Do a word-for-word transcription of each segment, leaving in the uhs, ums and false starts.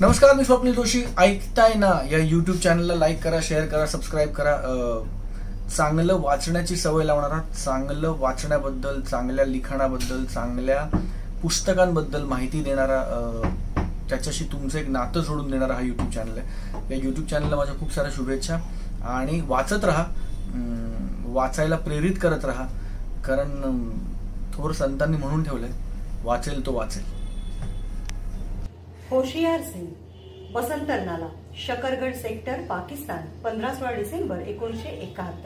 नमस्कार, मी स्वप्नील जोशी. ऐकताय ना या यूट्यूब चॅनलला लाईक करा, शेअर करा, सबस्क्राईब करा. चांगलं वाचण्याची सवय लावणारा, चांगलं वाचण्याबद्दल, चांगल्या लिखाणाबद्दल, चांगल्या पुस्तकांबद्दल माहिती देणारा, त्याच्याशी तुमचं एक नातं जोडून देणारा हा यूट्यूब चॅनल आहे. या यूट्यूब चॅनलला माझ्या खूप साऱ्या शुभेच्छा. आणि वाचत राहा, वाचायला प्रेरित करत राहा, कारण थोर संतांनी म्हणून ठेवलंय, वाचेल तो वाचेल. होशियार सिंग, बसंतर नाला, शकरगड सेक्टर, पाकिस्तान, पंधरा सोळा डिसेंबर एकोणीसशे एकाहत्तर.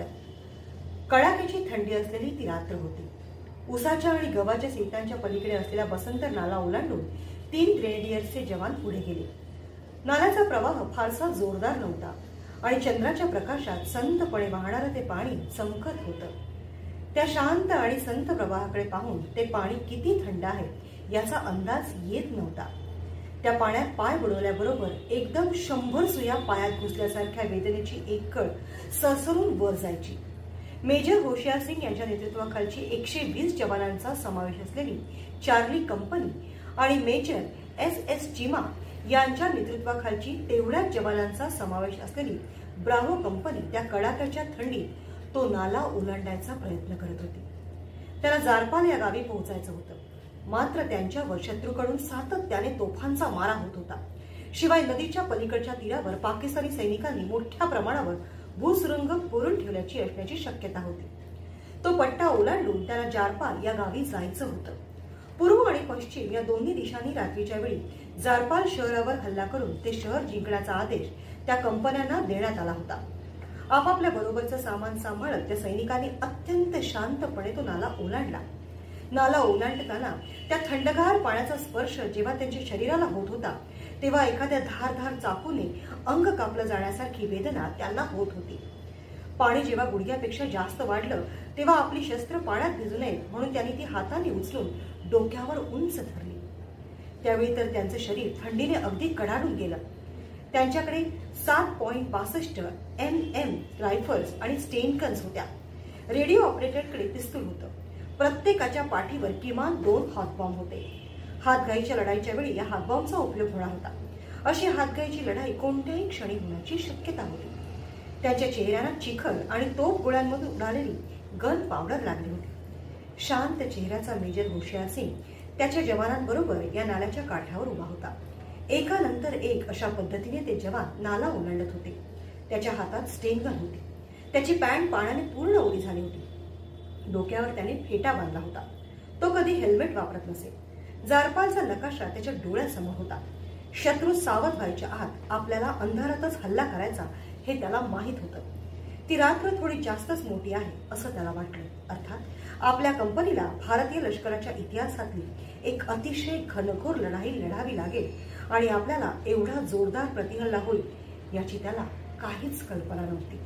कडाक्याची थंडी असलेली ती रात्र होती. उसाच्या आणि गव्हाच्या शेतांच्या पलीकडे असलेला बसंतर नाला ओलांडून तीन ग्रेनेडियर्सचे जवान पुढे गेले. नाल्याचा प्रवाह फारसा जोरदार नव्हता आणि चंद्राच्या प्रकाशात संतपणे वाहणारं ते पाणी चमकत होतं. त्या शांत आणि संत प्रवाहाकडे पाहून ते पाणी किती थंड आहे याचा अंदाज येत नव्हता. त्या पाण्यात पाय बुडवल्याबरोबर एकदम शंभर सुया पायात घुसल्यासारख्या वेदनेची एक कळ सरसरून वर जायची. मेजर होशियार सिंग यांच्या नेतृत्वाखालची एकशे वीस जवानांचा समावेश असलेली चार्ली कंपनी आणि मेजर एस एस चिमा यांच्या नेतृत्वाखालची तेवढ्याच जवानांचा समावेश असलेली ब्राव्हो कंपनी त्या कडाक्याच्या थंडीत तो नाला ओलांडायचा प्रयत्न करत होती. त्याला जारपाल या गावी पोहोचायचं होतं, मात्र त्यांच्यावर शत्रूकडून सातत्याने तोफांचा मारा होत होता. शिवाय नदीच्या पलीकडच्या तीरावर पाकिस्तानी सैनिकांनी मोठ्या प्रमाणावर भूसुरुंग पुरून ठेवल्याची असण्याची शक्यता होती. तो पट्टा ओलांडून त्याला जारपाल या गावी जायचं होतं. पूर्व आणि पश्चिम या दोन्ही दिशांनी रात्रीच्या वेळी जारपाल शहरावर हल्ला करून ते शहर जिंकण्याचा आदेश त्या कंपन्यांना देण्यात आला होता. आपापल्या बरोबरचं सामान सांभाळत त्या सैनिकांनी अत्यंत शांतपणे तो नाला ओलांडला. नाला ओलांडताना त्या थंडगार पाण्याचा स्पर्श जेव्हा त्यांच्या शरीराला होत होता, तेव्हा एखाद्या धारधार चाकूने अंग कापलं जाण्यासारखी वेदना त्यांना होत होती. पाणी जेव्हा गुडघ्यापेक्षा जास्त वाढलं, तेव्हा आपली शस्त्र पाण्यात भिजू नये म्हणून त्यांनी ती हाताने उचलून डोक्यावर उंच धरली. त्यावेळी तर त्यांचं शरीर थंडीने अगदी कडाडून गेलं. त्यांच्याकडे सात पॉइंट बासष्ट एम एम रायफल्स आणि स्टेनकन्स होत्या. रेडिओ ऑपरेटरकडे पिस्तूल होतं. प्रत्येकाच्या पाठीवर किमान दोन हातबॉम्ब होते. हातगाईच्या लढाईच्या वेळी या हातबॉम्बचा उपयोग होणार होता. अशी हातगाईची लढाई कोणत्याही क्षणी होण्याची शक्यता होती. त्याच्या चेहऱ्याला चिखल आणि तोफ गोळ्यांमधून उडालेली गन पावडर लागली होती. शांत चेहऱ्याचा मेजर होशियार सिंग त्याच्या जवानांबरोबर या नाल्याच्या काठावर उभा होता. एकानंतर एक अशा पद्धतीने ते जवान नाला ओलांडत होते. त्याच्या हातात स्टेनगन होती. त्याची पॅन्ट पाण्याने पूर्ण ओली झाली होती. डोक्यावर त्याने फेटा बांधला होता. तो कधी हेल्मेट वापरत नसे. जारपालचा नकाशा त्याच्या डोळ्यासमोर होता. शत्रू सावध व्हायच्या आत आपल्याला अंधारातच हल्ला करायचा हे त्याला माहित होतं. ती रात्र थोडी जास्तच मोठी आहे असं त्याला वाटलं. अर्थात आपल्या कंपनीला भारतीय लष्कराच्या इतिहासातली एक अतिशय घनघोर लढाई लढावी लागेल आणि आपल्याला एवढा जोरदार प्रतिहल्ला होईल याची त्याला काहीच कल्पना नव्हती.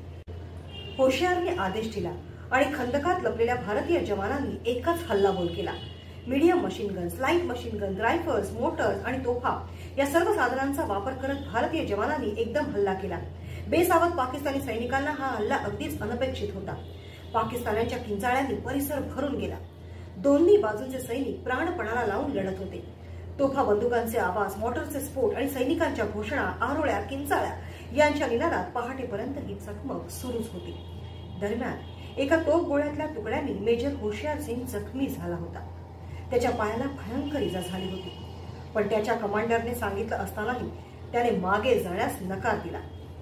होशियारने आदेश दिला आणि खंदकात लपलेल्या भारतीय जवानांनी एकच हल्लाबोल केला. Medium machine guns, light machine gun, rifles, mortars आणि तोफा या सर्व साधनांचा वापर करत भारतीय जवानांनी एकदम हल्ला केला. बेसावध पाकिस्तानी सैनिकांना हा हल्ला अगदीच अनपेक्षित होता. पाकिस्तानाच्या किंचाळ्यांनी परिसर भरून गेला. दोन्ही बाजूंचे सैनिक प्राणपणाला लावून लढत होते. तोफा बंदुकांचे आवाज, मोटरचे स्फोट आणि सैनिकांच्या घोषणा, आरोळ्या, किंचाळ्या यांच्या निनादात पहाटेपर्यंत ही चकमक सुरूच होती. दरम्यान एका तोफ गोळ्यातल्या तुकड्यांनी मेजर होशियार सिंग जखमी झाला होता. त्याच्या पायाला भयंकर इजा झाली होती. पण त्याच्या कमांडरने सांगितलं असतानाही त्याने मागे जाण्यास नकार दिला.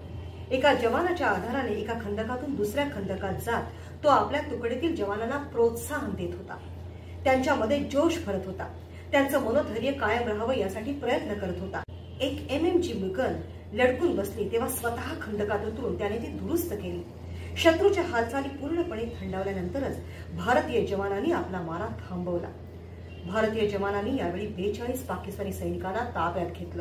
एका जवानाच्या आधाराने एका खंदकातून दुसऱ्या खंदकात जात तो आपल्या तुकडीतील जवानांना प्रोत्साहन देत होता. त्यांच्यामध्ये जोश भरत होता. त्यांचं मनोधैर्य कायम राहावं यासाठी प्रयत्न करत होता. एक एम एम जी गन लडकून बसली तेव्हा स्वतः खंदकात उतरून त्याने ती दुरुस्त केली. शत्रूच्या हालचाली पूर्णपणे थंडावल्यानंतरच भारतीय जवानांनी आपला मारा थांबवला. भारतीय जवानांनी यावेळी बेचाळीस पाकिस्तानी सैनिकांना ताब्यात घेतलं.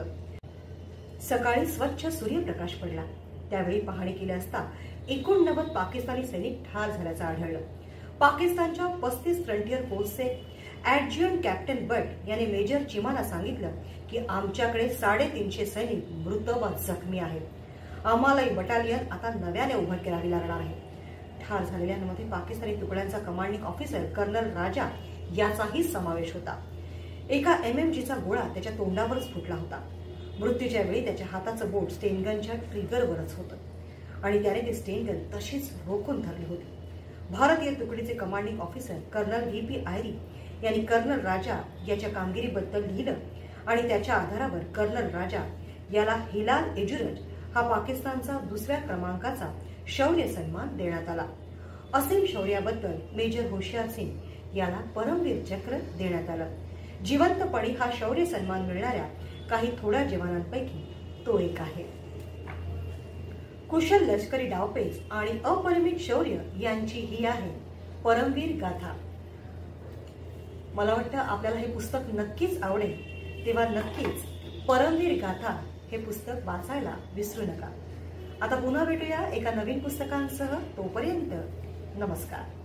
सकाळी स्वच्छ सूर्यप्रकाश पडला. त्यावेळी पाहणी केली असता एकोणनव्वद पाकिस्तानी सैनिक ठार झाल्याचं आढळलं. पाकिस्तानच्या पस्तीस फ्रंटियर फोर्सचे ऍडज्युटंट कॅप्टन बट यांनी मेजर चिमाला सांगितलं की आमच्याकडे साडेतीनशे सैनिक मृत व जखमी आहेत. आम्हाला ही बटालियन आता नव्याने उभं करावी लागणार आहे. ठार झालेल्यांमध्ये पाकिस्तानी तुकड्यांचा कमांडिंग ऑफिसर कर्नल राजा याचाही समावेश होता. एका एमएमजीचा गोळा त्याच्या तोंडावरच फुटला होता. मृत्यूच्या वेळी त्याच्या हाताचं बोट स्टेनगनच्या ट्रिगरवरच होतं आणि त्याने ते स्टेनगन तशीच रोखून धरली होती. भारतीय तुकडीचे commanding officer colonel V P Airy यांनी कर्नल राजा याच्या कामगिरीबद्दल लिहिलं आणि त्याच्या आधारावर कर्नल राजा याला हिलाल एजुरज हा पाकिस्तानचा दुसऱ्या क्रमांकाचा शौर्य सन्मान देण्यात आला. असीम शौर्याबद्दल मेजर होशियार सिंग याला परमवीर चक्र देण्यात आलं. जिवंतपणी हा शौर्य सन्मान मिळणाऱ्या काही थोड्या जवानांपैकी तो एक आहे. कुशल लष्करी डावपेच आणि अपरिमित शौर्य यांची ही आहे परमवीर गाथा. मला वाटतं आपल्याला हे पुस्तक नक्कीच आवडेल, तेव्हा नक्कीच परमवीर गाथा हे पुस्तक वाचायला विसरू नका. आता पुन्हा भेटूया एका नवीन पुस्तकांसह. तोपर्यंत नमस्कार.